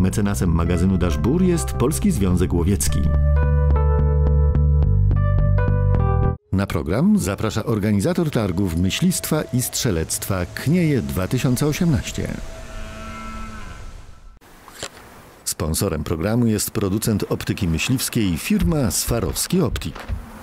Mecenasem magazynu Dashbour jest Polski Związek Łowiecki. Na program zaprasza organizator targów myślistwa i strzelectwa Knieje 2018. Sponsorem programu jest producent optyki myśliwskiej firma Swarowski Optik.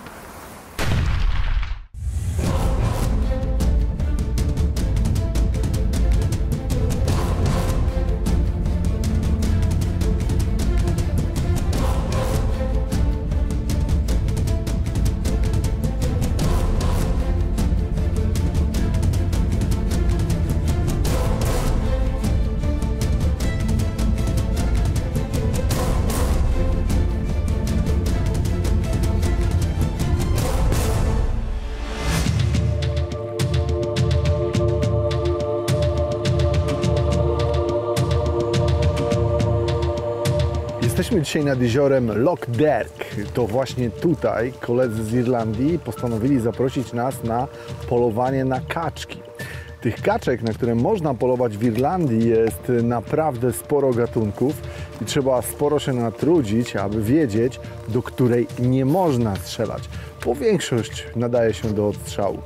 Jesteśmy dzisiaj nad jeziorem Loch Derg. To właśnie tutaj koledzy z Irlandii postanowili zaprosić nas na polowanie na kaczki. Tych kaczek, na które można polować w Irlandii, jest naprawdę sporo gatunków i trzeba sporo się natrudzić, aby wiedzieć, do której nie można strzelać, bo większość nadaje się do odstrzału.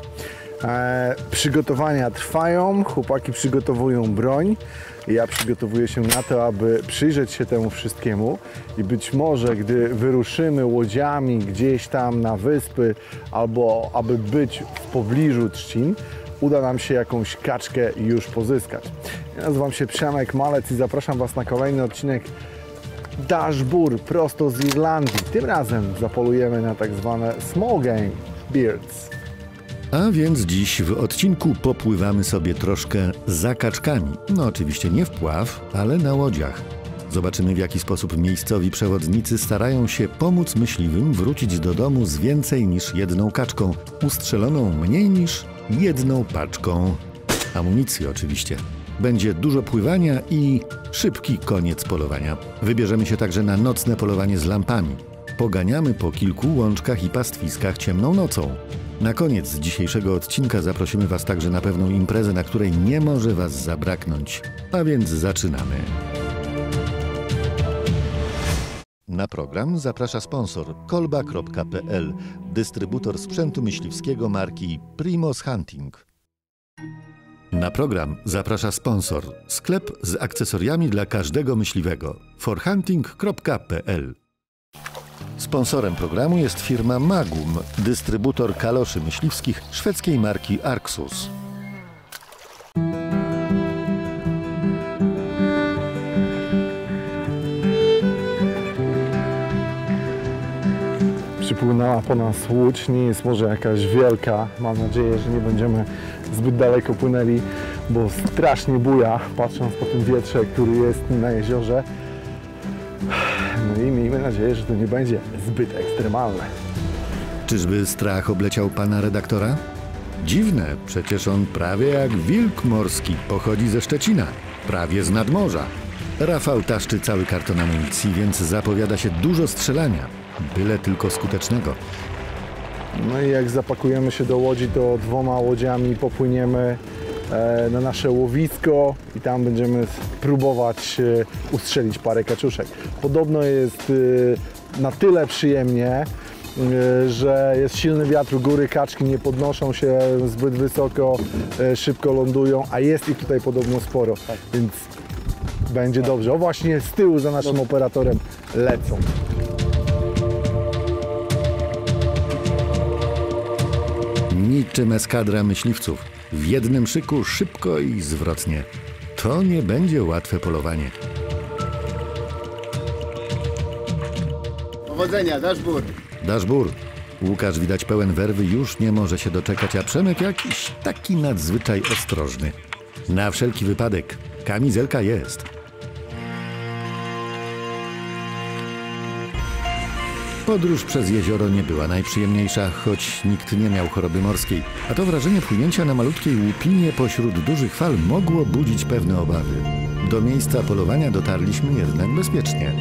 Przygotowania trwają, chłopaki przygotowują broń. Ja przygotowuję się na to, aby przyjrzeć się temu wszystkiemu i być może, gdy wyruszymy łodziami gdzieś tam na wyspy albo aby być w pobliżu trzcin, uda nam się jakąś kaczkę już pozyskać. Ja nazywam się Przemek Malec i zapraszam Was na kolejny odcinek Dashbour prosto z Irlandii. Tym razem zapolujemy na tak zwane small game birds. A więc dziś w odcinku popływamy sobie troszkę za kaczkami. No oczywiście nie w pław, ale na łodziach. Zobaczymy, w jaki sposób miejscowi przewodnicy starają się pomóc myśliwym wrócić do domu z więcej niż jedną kaczką, ustrzeloną mniej niż jedną paczką amunicji oczywiście. Będzie dużo pływania i szybki koniec polowania. Wybierzemy się także na nocne polowanie z lampami. Poganiamy po kilku łączkach i pastwiskach ciemną nocą. Na koniec dzisiejszego odcinka zaprosimy Was także na pewną imprezę, na której nie może Was zabraknąć. A więc zaczynamy. Na program zaprasza sponsor kolba.pl, dystrybutor sprzętu myśliwskiego marki Primos Hunting. Na program zaprasza sponsor, sklep z akcesoriami dla każdego myśliwego, forhunting.pl. Sponsorem programu jest firma Magum, dystrybutor kaloszy myśliwskich szwedzkiej marki Arxus. Przypłynęła po nas łódź, nie jest może jakaś wielka. Mam nadzieję, że nie będziemy zbyt daleko płynęli, bo strasznie buja, patrząc po tym wietrze, który jest na jeziorze. No i miejmy nadzieję, że to nie będzie zbyt ekstremalne. Czyżby strach obleciał pana redaktora? Dziwne, przecież on prawie jak wilk morski pochodzi ze Szczecina, prawie z nadmorza. Rafał taszczy cały karton amunicji, więc zapowiada się dużo strzelania, byle tylko skutecznego. No i jak zapakujemy się do łodzi, to 2 łodziami popłyniemy na nasze łowisko i tam będziemy próbować ustrzelić parę kaczuszek. Podobno jest na tyle przyjemnie, że jest silny wiatr, góry, kaczki nie podnoszą się zbyt wysoko, szybko lądują, a jest ich tutaj podobno sporo, więc będzie dobrze. O właśnie z tyłu za naszym operatorem lecą. Niczym eskadra myśliwców. W jednym szyku szybko i zwrotnie. To nie będzie łatwe polowanie. Powodzenia, Dashbour. Dashbour. Łukasz widać pełen werwy, już nie może się doczekać, a Przemek jakiś taki nadzwyczaj ostrożny. Na wszelki wypadek kamizelka jest. Podróż przez jezioro nie była najprzyjemniejsza, choć nikt nie miał choroby morskiej, a to wrażenie płynięcia na malutkiej łupinie pośród dużych fal mogło budzić pewne obawy. Do miejsca polowania dotarliśmy jednak bezpiecznie.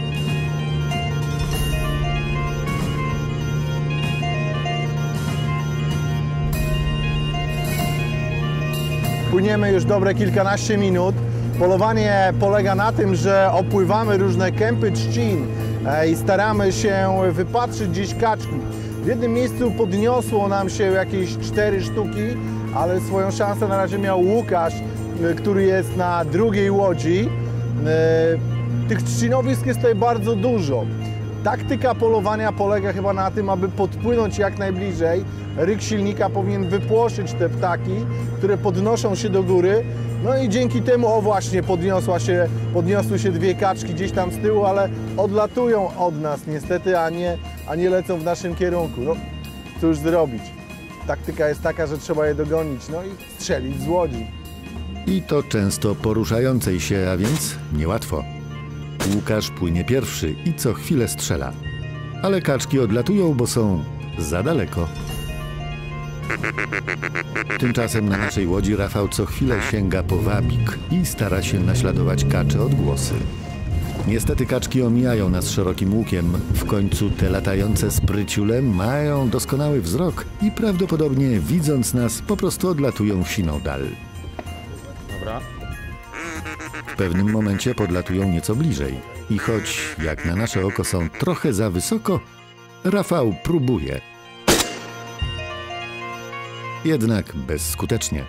Płyniemy już dobre kilkanaście minut. Polowanie polega na tym, że opływamy różne kępy trzcin i staramy się wypatrzyć gdzieś kaczki. W jednym miejscu podniosło nam się jakieś 4 sztuki, ale swoją szansę na razie miał Łukasz, który jest na drugiej łodzi. Tych trzcinowisk jest tutaj bardzo dużo. Taktyka polowania polega chyba na tym, aby podpłynąć jak najbliżej. Ryk silnika powinien wypłoszyć te ptaki, które podnoszą się do góry. No i dzięki temu, o właśnie, podniosły się 2 kaczki gdzieś tam z tyłu, ale odlatują od nas niestety, a nie lecą w naszym kierunku. No, cóż zrobić? Taktyka jest taka, że trzeba je dogonić, no i strzelić z łodzi. I to często poruszającej się, a więc niełatwo. Łukasz płynie pierwszy i co chwilę strzela. Ale kaczki odlatują, bo są za daleko. Tymczasem na naszej łodzi Rafał co chwilę sięga po wabik i stara się naśladować kacze odgłosy. Niestety kaczki omijają nas szerokim łukiem. W końcu te latające spryciule mają doskonały wzrok i prawdopodobnie widząc nas po prostu odlatują w siną dal. Dobra. W pewnym momencie podlatują nieco bliżej i choć jak na nasze oko są trochę za wysoko, Rafał próbuje. Jednak bezskutecznie.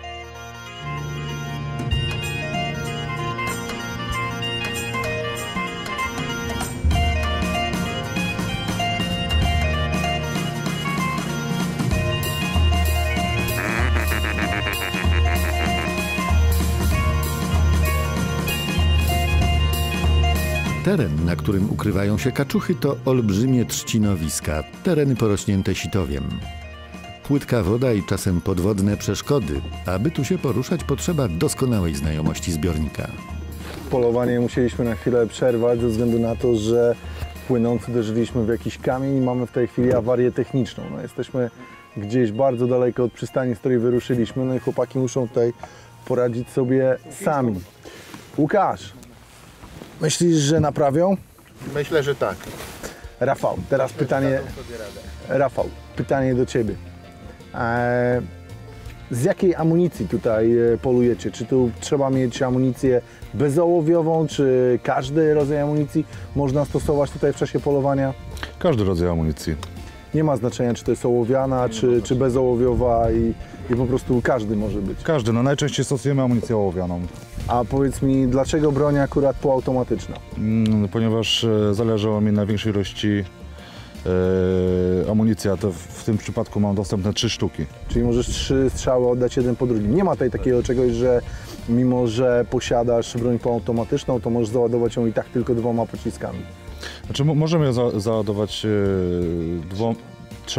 Teren, na którym ukrywają się kaczuchy, to olbrzymie trzcinowiska, tereny porośnięte sitowiem. Płytka woda i czasem podwodne przeszkody. Aby tu się poruszać, potrzeba doskonałej znajomości zbiornika. Polowanie musieliśmy na chwilę przerwać ze względu na to, że płynąc uderzyliśmy w jakiś kamień i mamy w tej chwili awarię techniczną. No, jesteśmy gdzieś bardzo daleko od przystani, z której wyruszyliśmy, no i chłopaki muszą tutaj poradzić sobie sami. Łukasz, myślisz, że naprawią? Myślę, że tak. Rafał, teraz pytanie. Rafał, pytanie do Ciebie. Z jakiej amunicji tutaj polujecie? Czy tu trzeba mieć amunicję bezołowiową, czy każdy rodzaj amunicji można stosować tutaj w czasie polowania? Każdy rodzaj amunicji. Nie ma znaczenia, czy to jest ołowiana, czy bezołowiowa i po prostu każdy może być. Każdy, no najczęściej stosujemy amunicję ołowianą. A powiedz mi, dlaczego broń akurat półautomatyczna? Ponieważ zależało mi na większej ilości amunicji, a to w tym przypadku mam dostępne 3 sztuki. Czyli możesz 3 strzały oddać jeden po drugim. Nie ma tutaj takiego czegoś, że mimo, że posiadasz broń półautomatyczną, to możesz załadować ją i tak tylko 2 pociskami. Znaczy możemy ją załadować 3.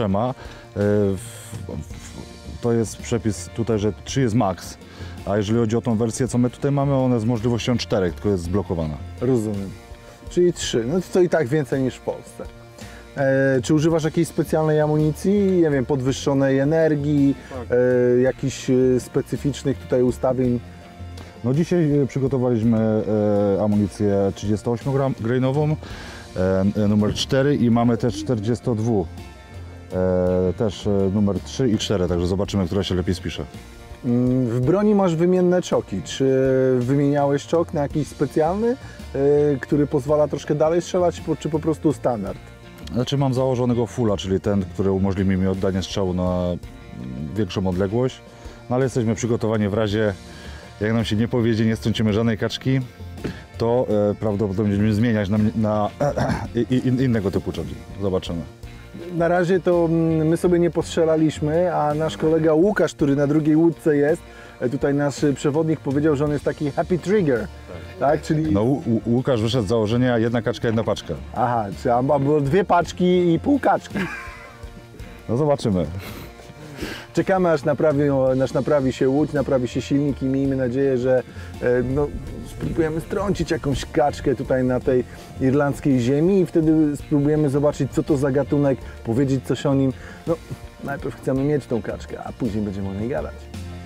To jest przepis tutaj, że 3 jest max. A jeżeli chodzi o tą wersję, co my tutaj mamy, ona z możliwością 4, tylko jest zblokowana. Rozumiem. Czyli 3. No to i tak więcej niż w Polsce. Czy używasz jakiejś specjalnej amunicji, nie wiem, podwyższonej energii, jakichś specyficznych tutaj ustawień? No dzisiaj przygotowaliśmy amunicję 38-grainową, numer 4 i mamy też 42, też numer 3 i 4, także zobaczymy, która się lepiej spisze. W broni masz wymienne czoki. Czy wymieniałeś czok na jakiś specjalny, który pozwala troszkę dalej strzelać, czy po prostu standard? Znaczy mam założonego fulla, czyli ten, który umożliwi mi oddanie strzału na większą odległość, no ale jesteśmy przygotowani w razie, jak nam się nie powiedzie, nie strącimy żadnej kaczki, to prawdopodobnie będziemy zmieniać na innego typu czoki. Zobaczymy. Na razie to my sobie nie postrzelaliśmy, a nasz kolega Łukasz, który na drugiej łódce jest, tutaj nasz przewodnik powiedział, że on jest taki happy trigger. Tak? Czyli... No Łukasz wyszedł z założenia 1 kaczka, 1 paczka. Aha, czyli było 2 paczki i pół kaczki. No zobaczymy. Czekamy aż naprawi się łódź, naprawi się silnik i miejmy nadzieję, że no, spróbujemy strącić jakąś kaczkę tutaj na tej irlandzkiej ziemi i wtedy spróbujemy zobaczyć, co to za gatunek, powiedzieć coś o nim. No, najpierw chcemy mieć tą kaczkę, a później będziemy o niej gadać.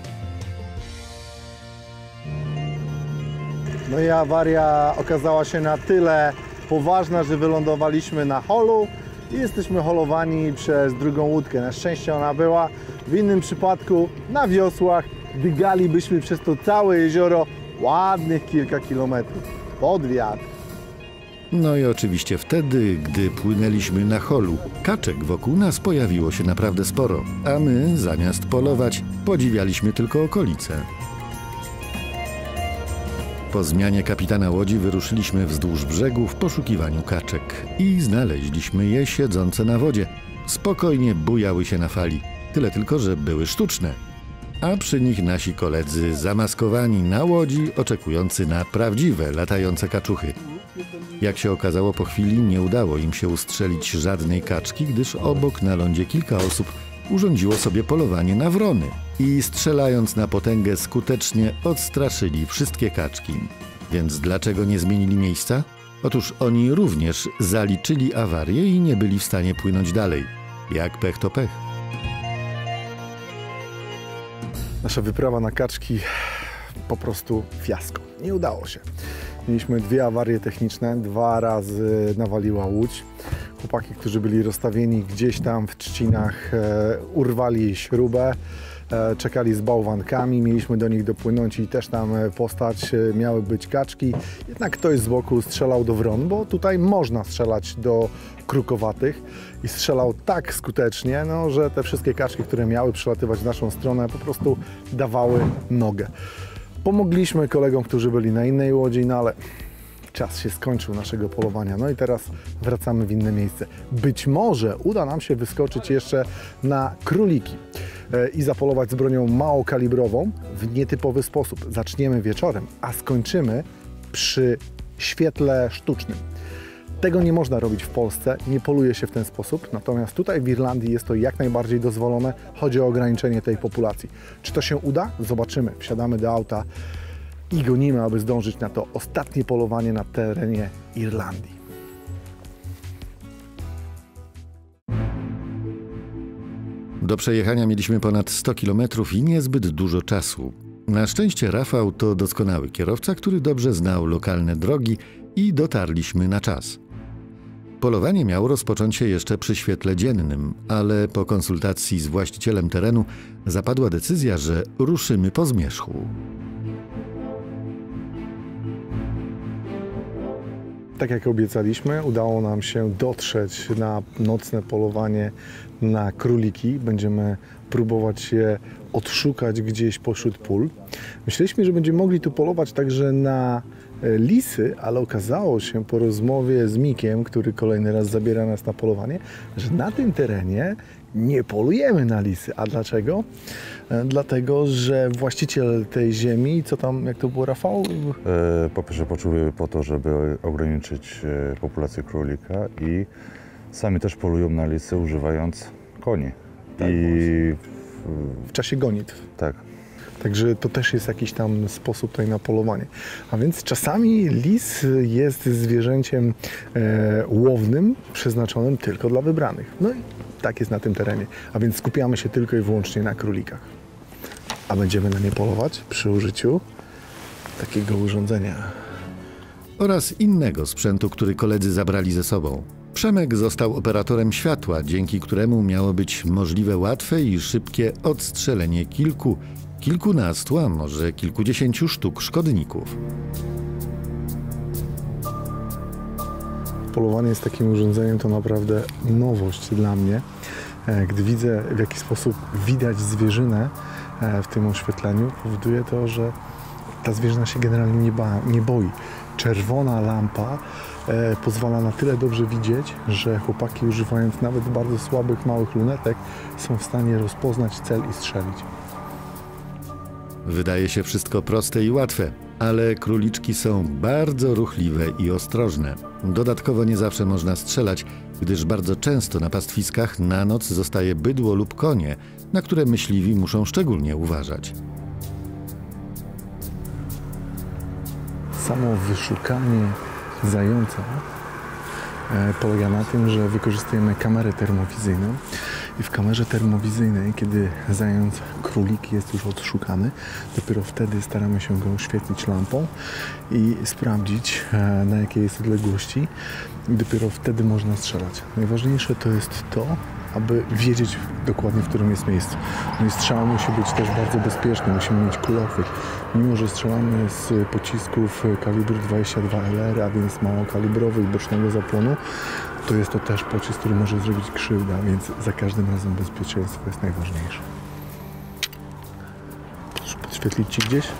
No i awaria okazała się na tyle poważna, że wylądowaliśmy na holu i jesteśmy holowani przez drugą łódkę. Na szczęście ona była. W innym przypadku na wiosłach biegalibyśmy przez to całe jezioro ładnych kilka kilometrów pod wiatr. No i oczywiście wtedy, gdy płynęliśmy na holu, kaczek wokół nas pojawiło się naprawdę sporo, a my, zamiast polować, podziwialiśmy tylko okolice. Po zmianie kapitana łodzi wyruszyliśmy wzdłuż brzegu w poszukiwaniu kaczek i znaleźliśmy je siedzące na wodzie. Spokojnie bujały się na fali, tyle tylko, że były sztuczne. A przy nich nasi koledzy zamaskowani na łodzi, oczekujący na prawdziwe latające kaczuchy. Jak się okazało, po chwili nie udało im się ustrzelić żadnej kaczki, gdyż obok na lądzie kilka osób urządziło sobie polowanie na wrony i strzelając na potęgę skutecznie odstraszyli wszystkie kaczki. Więc dlaczego nie zmienili miejsca? Otóż oni również zaliczyli awarię i nie byli w stanie płynąć dalej. Jak pech to pech. Nasza wyprawa na kaczki po prostu fiasko. Nie udało się. Mieliśmy 2 awarie techniczne, 2 razy nawaliła łódź. Chłopaki, którzy byli rozstawieni gdzieś tam w trzcinach, urwali śrubę, czekali z bałwankami, mieliśmy do nich dopłynąć i też tam postać, miały być kaczki. Jednak ktoś z boku strzelał do wron, bo tutaj można strzelać do krukowatych i strzelał tak skutecznie, no, że te wszystkie kaczki, które miały przylatywać w naszą stronę, po prostu dawały nogę. Pomogliśmy kolegom, którzy byli na innej łodzi, no ale czas się skończył naszego polowania. No i teraz wracamy w inne miejsce. Być może uda nam się wyskoczyć jeszcze na króliki i zapolować z bronią małokalibrową w nietypowy sposób. Zaczniemy wieczorem, a skończymy przy świetle sztucznym. Tego nie można robić w Polsce, nie poluje się w ten sposób, natomiast tutaj w Irlandii jest to jak najbardziej dozwolone. Chodzi o ograniczenie tej populacji. Czy to się uda? Zobaczymy. Wsiadamy do auta i gonimy, aby zdążyć na to ostatnie polowanie na terenie Irlandii. Do przejechania mieliśmy ponad 100 km i niezbyt dużo czasu. Na szczęście Rafał to doskonały kierowca, który dobrze znał lokalne drogi i dotarliśmy na czas. Polowanie miało rozpocząć się jeszcze przy świetle dziennym, ale po konsultacji z właścicielem terenu zapadła decyzja, że ruszymy po zmierzchu. Tak jak obiecaliśmy, udało nam się dotrzeć na nocne polowanie na króliki. Będziemy próbować je odszukać gdzieś pośród pól. Myśleliśmy, że będziemy mogli tu polować także na lisy, ale okazało się po rozmowie z Mikiem, który kolejny raz zabiera nas na polowanie, że na tym terenie nie polujemy na lisy. A dlaczego? Dlatego, że właściciel tej ziemi, co tam, jak to było, Rafał? Po pierwsze poczuły po to, żeby ograniczyć populację królika i sami też polują na lisy, używając koni. Tak, w czasie gonitw. Tak. Także to też jest jakiś tam sposób tutaj na polowanie. A więc czasami lis jest zwierzęciem łownym, przeznaczonym tylko dla wybranych. No i tak jest na tym terenie. A więc skupiamy się tylko i wyłącznie na królikach. A będziemy na nie polować przy użyciu takiego urządzenia. Oraz innego sprzętu, który koledzy zabrali ze sobą. Przemek został operatorem światła, dzięki któremu miało być możliwe łatwe i szybkie odstrzelenie kilkunastu, a może kilkudziesięciu sztuk szkodników. Polowanie z takim urządzeniem to naprawdę nowość dla mnie. Gdy widzę, w jaki sposób widać zwierzynę w tym oświetleniu, powoduje to, że ta zwierzyna się generalnie nie boi. Czerwona lampa pozwala na tyle dobrze widzieć, że chłopaki, używając nawet bardzo słabych, małych lunetek, są w stanie rozpoznać cel i strzelić. Wydaje się wszystko proste i łatwe, ale króliczki są bardzo ruchliwe i ostrożne. Dodatkowo nie zawsze można strzelać, gdyż bardzo często na pastwiskach na noc zostaje bydło lub konie, na które myśliwi muszą szczególnie uważać. Samo wyszukanie zająca polega na tym, że wykorzystujemy kamerę termowizyjną i w kamerze termowizyjnej, kiedy zając królik jest już odszukany, dopiero wtedy staramy się go oświetlić lampą i sprawdzić, na jakiej jest odległości i dopiero wtedy można strzelać. Najważniejsze to jest to, aby wiedzieć dokładnie, w którym jest miejscu. No i strzał musi być też bardzo bezpieczny, musimy mieć kulochwyt. Mimo że strzelamy z pocisków kalibru 22 LR, a więc małokalibrowych, bocznego zapłonu, to jest to też pocisk, który może zrobić krzywdę, więc za każdym razem bezpieczeństwo jest najważniejsze. Podświetlić Ci gdzieś?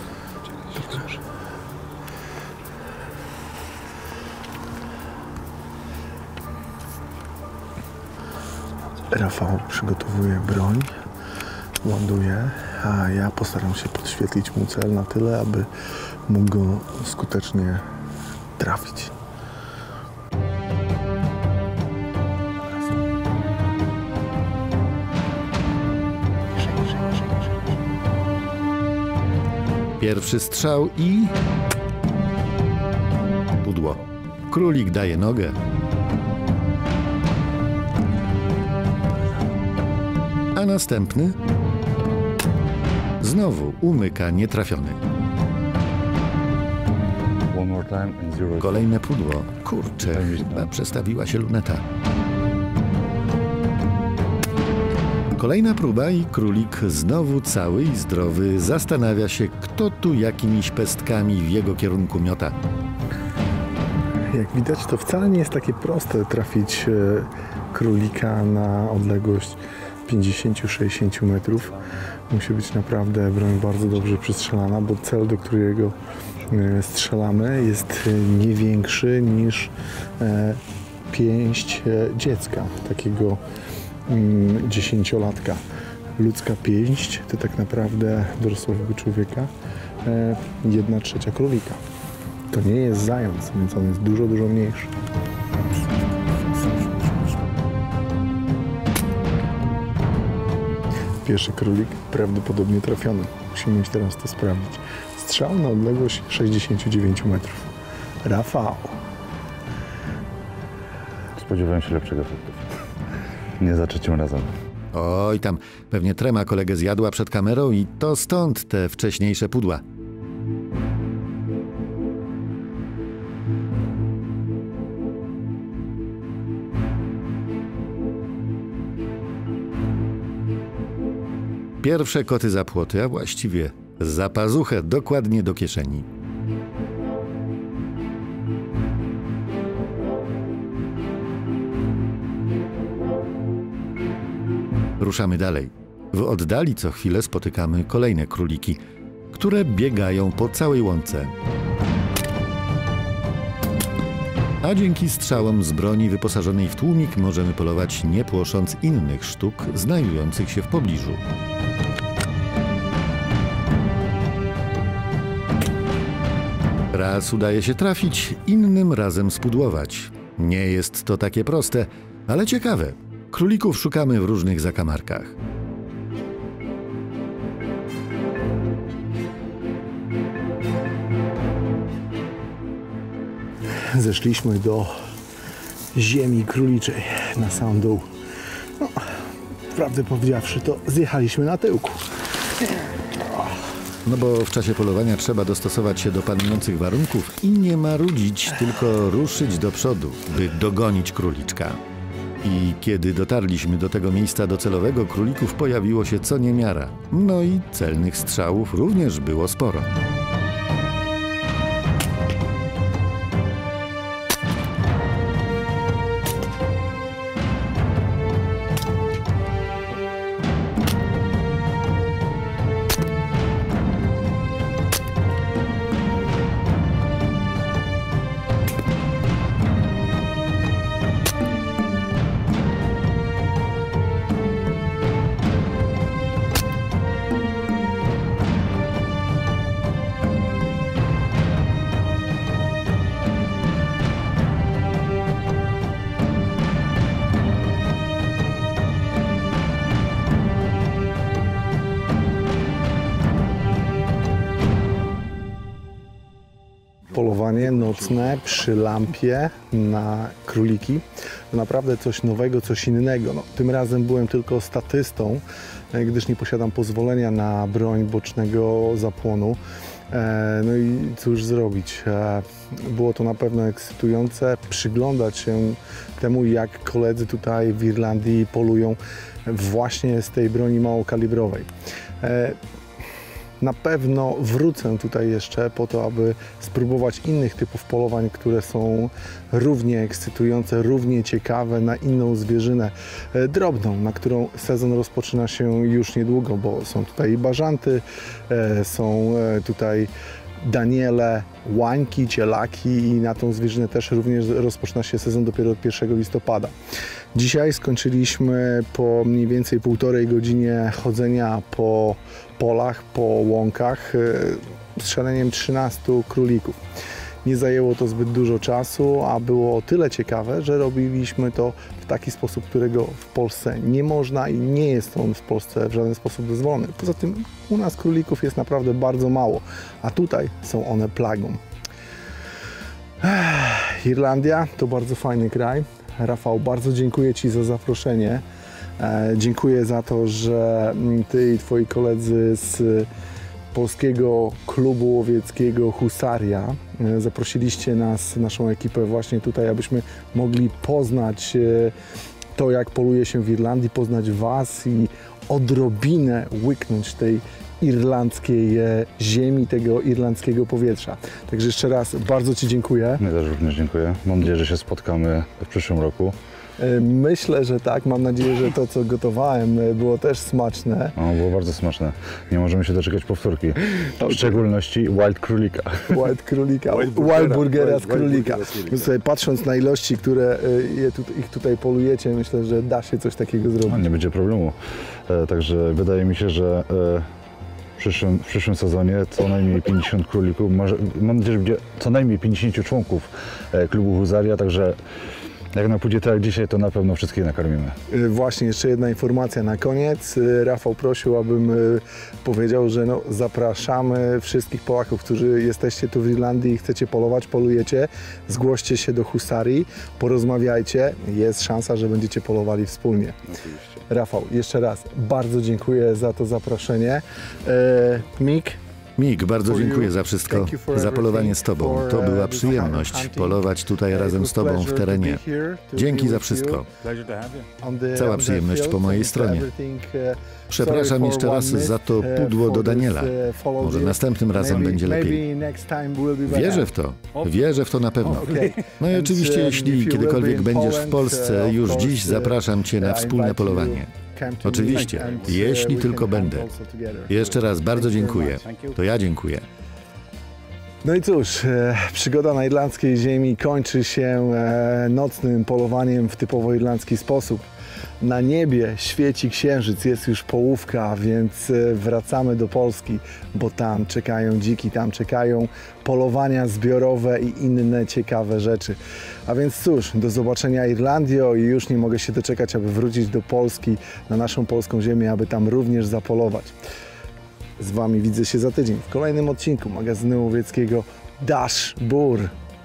Rafał przygotowuje broń, ładuje, a ja postaram się podświetlić mu cel na tyle, aby mógł go skutecznie trafić. Pierwszy strzał i... pudło. Królik daje nogę. A następny znowu umyka nietrafiony. One more time and zero. Kolejne pudło. Kurczę, chyba przestawiła się luneta. Kolejna próba i królik znowu cały i zdrowy zastanawia się, kto tu jakimiś pestkami w jego kierunku miota. Jak widać, to wcale nie jest takie proste trafić królika na odległość 50-60 metrów. Musi być naprawdę broń bardzo dobrze przystrzelana, bo cel, do którego strzelamy, jest nie większy niż pięść dziecka, takiego 10-latka. Ludzka pięść to tak naprawdę dorosłego człowieka 1/3 królika. To nie jest zając, więc on jest dużo, dużo mniejszy. Pierwszy królik prawdopodobnie trafiony. Musimy już teraz to sprawdzić. Strzał na odległość 69 metrów. Rafał. Spodziewałem się lepszego efektu. Nie za trzecim razem. Oj, tam pewnie trema kolegę zjadła przed kamerą i to stąd te wcześniejsze pudła. Pierwsze koty za płoty, a właściwie za pazuchę, dokładnie do kieszeni. Ruszamy dalej. W oddali co chwilę spotykamy kolejne króliki, które biegają po całej łące. A dzięki strzałom z broni wyposażonej w tłumik możemy polować, nie płosząc innych sztuk znajdujących się w pobliżu. Raz udaje się trafić, innym razem spudłować. Nie jest to takie proste, ale ciekawe. Królików szukamy w różnych zakamarkach. Zeszliśmy do ziemi króliczej na sam dół. No, prawdę powiedziawszy, to zjechaliśmy na tyłku. No bo w czasie polowania trzeba dostosować się do panujących warunków i nie marudzić, tylko ruszyć do przodu, by dogonić króliczka. I kiedy dotarliśmy do tego miejsca docelowego, królików pojawiło się co niemiara. No i celnych strzałów również było sporo. Polowanie nocne przy lampie na króliki to naprawdę coś nowego, coś innego. No, tym razem byłem tylko statystą, gdyż nie posiadam pozwolenia na broń bocznego zapłonu. No i cóż zrobić? Było to na pewno ekscytujące przyglądać się temu, jak koledzy tutaj w Irlandii polują właśnie z tej broni małokalibrowej. Na pewno wrócę tutaj jeszcze po to, aby spróbować innych typów polowań, które są równie ekscytujące, równie ciekawe na inną zwierzynę drobną, na którą sezon rozpoczyna się już niedługo, bo są tutaj i bażanty, są tutaj daniele, łańki, cielaki i na tą zwierzynę też również rozpoczyna się sezon dopiero od 1 listopada. Dzisiaj skończyliśmy po mniej więcej 1,5 godzinie chodzenia po polach, po łąkach strzeleniem 13 królików. Nie zajęło to zbyt dużo czasu, a było o tyle ciekawe, że robiliśmy to w taki sposób, którego w Polsce nie można i nie jest on w Polsce w żaden sposób dozwolony. Poza tym u nas królików jest naprawdę bardzo mało, a tutaj są one plagą. Irlandia to bardzo fajny kraj. Rafał, bardzo dziękuję Ci za zaproszenie. Dziękuję za to, że Ty i Twoi koledzy z Polskiego Klubu Łowieckiego Husaria zaprosiliście nas, naszą ekipę właśnie tutaj, abyśmy mogli poznać to, jak poluje się w Irlandii, poznać Was i odrobinę łyknąć tej irlandzkiej ziemi, tego irlandzkiego powietrza. Także jeszcze raz bardzo Ci dziękuję. Ja też również dziękuję. Mam nadzieję, że się spotkamy w przyszłym roku. Myślę, że tak. Mam nadzieję, że to, co gotowałem, było też smaczne. No, było bardzo smaczne. Nie możemy się doczekać powtórki. W szczególności wild królika. Wild królika. Wild burgera z królika. Sobie patrząc na ilości, które ich tutaj polujecie, myślę, że da się coś takiego zrobić. No, nie będzie problemu. Także wydaje mi się, że w przyszłym sezonie co najmniej 50 królików. Mam nadzieję, że będzie co najmniej 50 członków klubu Husaria, także jak nam pójdzie tak jak dzisiaj, to na pewno wszystkich nakarmimy. Właśnie, jeszcze jedna informacja na koniec. Rafał prosił, abym powiedział, że zapraszamy wszystkich Polaków, którzy jesteście tu w Irlandii i chcecie polować, polujecie. Zgłoście się do Husarii, porozmawiajcie. Jest szansa, że będziecie polowali wspólnie. Oczywiście. Rafał, jeszcze raz bardzo dziękuję za to zaproszenie. Mik, bardzo dziękuję za wszystko, za polowanie z Tobą. To była przyjemność polować tutaj razem z Tobą w terenie. Dzięki za wszystko. Cała przyjemność po mojej stronie. Przepraszam jeszcze raz za to pudło do Daniela. Może następnym razem będzie lepiej. Wierzę w to na pewno. No i oczywiście, jeśli kiedykolwiek będziesz w Polsce, już dziś zapraszam Cię na wspólne polowanie. Oczywiście, jeśli tylko będę. Jeszcze raz bardzo dziękuję. To ja dziękuję. No i cóż, przygoda na irlandzkiej ziemi kończy się nocnym polowaniem w typowo irlandzki sposób. Na niebie świeci księżyc, jest już połówka, więc wracamy do Polski, bo tam czekają dziki, tam czekają polowania zbiorowe i inne ciekawe rzeczy. A więc cóż, do zobaczenia Irlandio i już nie mogę się doczekać, aby wrócić do Polski, na naszą polską ziemię, aby tam również zapolować. Z Wami widzę się za tydzień w kolejnym odcinku magazynu łowieckiego Dashbur.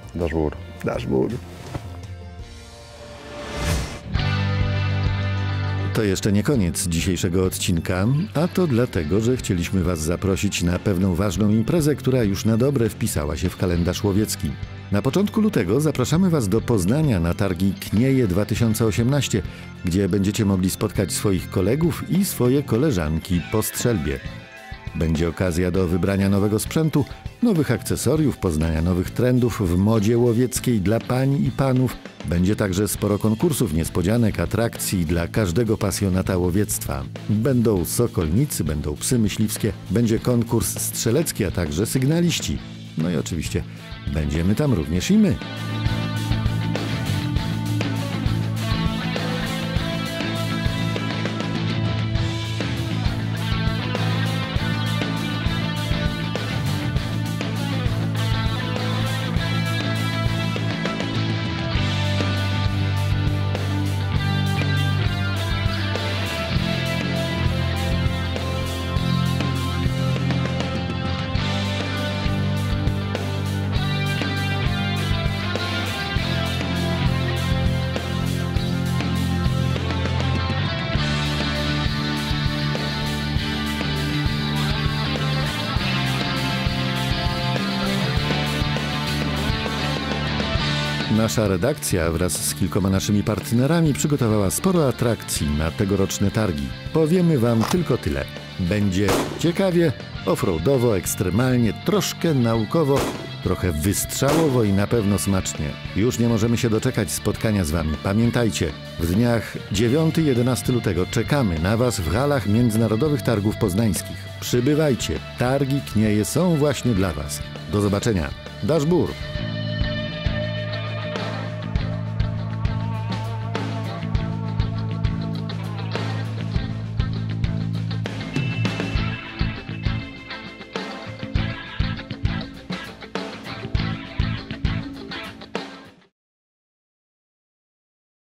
To jeszcze nie koniec dzisiejszego odcinka, a to dlatego, że chcieliśmy Was zaprosić na pewną ważną imprezę, która już na dobre wpisała się w kalendarz łowiecki. Na początku lutego zapraszamy Was do Poznania na targi Knieje 2018, gdzie będziecie mogli spotkać swoich kolegów i swoje koleżanki po strzelbie. Będzie okazja do wybrania nowego sprzętu, nowych akcesoriów, poznania nowych trendów w modzie łowieckiej dla pań i panów. Będzie także sporo konkursów, niespodzianek, atrakcji dla każdego pasjonata łowiectwa. Będą sokolnicy, będą psy myśliwskie, będzie konkurs strzelecki, a także sygnaliści. No i oczywiście będziemy tam również i my. Nasza redakcja wraz z kilkoma naszymi partnerami przygotowała sporo atrakcji na tegoroczne targi. Powiemy Wam tylko tyle. Będzie ciekawie, offroadowo, ekstremalnie, troszkę naukowo, trochę wystrzałowo i na pewno smacznie. Już nie możemy się doczekać spotkania z Wami. Pamiętajcie, w dniach 9-11 lutego czekamy na Was w halach Międzynarodowych Targów Poznańskich. Przybywajcie, targi Knieje są właśnie dla Was. Do zobaczenia. Dashbur.